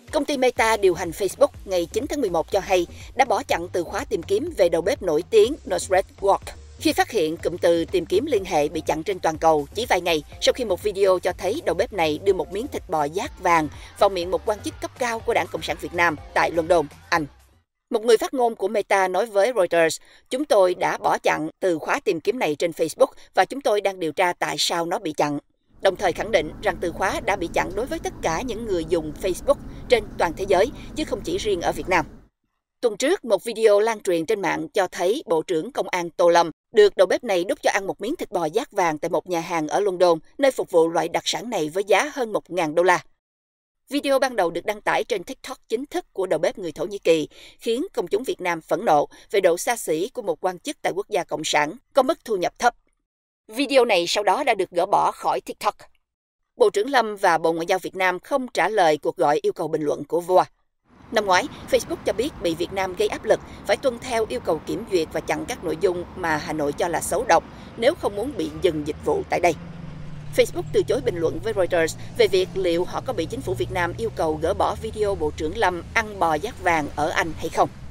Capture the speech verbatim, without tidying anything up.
Công ty Meta điều hành Facebook ngày chín tháng mười một cho hay đã bỏ chặn từ khóa tìm kiếm về đầu bếp nổi tiếng Nosred Wok khi phát hiện cụm từ tìm kiếm liên hệ bị chặn trên toàn cầu chỉ vài ngày sau khi một video cho thấy đầu bếp này đưa một miếng thịt bò giác vàng vào miệng một quan chức cấp cao của Đảng Cộng sản Việt Nam tại London, Anh. Một người phát ngôn của Meta nói với Reuters, chúng tôi đã bỏ chặn từ khóa tìm kiếm này trên Facebook và chúng tôi đang điều tra tại sao nó bị chặn. Đồng thời khẳng định rằng từ khóa đã bị chặn đối với tất cả những người dùng Facebook trên toàn thế giới, chứ không chỉ riêng ở Việt Nam. Tuần trước, một video lan truyền trên mạng cho thấy Bộ trưởng Công an Tô Lâm được đầu bếp này đút cho ăn một miếng thịt bò giác vàng tại một nhà hàng ở London, nơi phục vụ loại đặc sản này với giá hơn một nghìn đô la. Video ban đầu được đăng tải trên TikTok chính thức của đầu bếp người Thổ Nhĩ Kỳ, khiến công chúng Việt Nam phẫn nộ về độ xa xỉ của một quan chức tại quốc gia Cộng sản có mức thu nhập thấp. Video này sau đó đã được gỡ bỏ khỏi TikTok. Bộ trưởng Lâm và Bộ Ngoại giao Việt Nam không trả lời cuộc gọi yêu cầu bình luận của vua. Năm ngoái, Facebook cho biết bị Việt Nam gây áp lực phải tuân theo yêu cầu kiểm duyệt và chặn các nội dung mà Hà Nội cho là xấu độc nếu không muốn bị dừng dịch vụ tại đây. Facebook từ chối bình luận với Reuters về việc liệu họ có bị chính phủ Việt Nam yêu cầu gỡ bỏ video Bộ trưởng Lâm ăn bò giác vàng ở Anh hay không.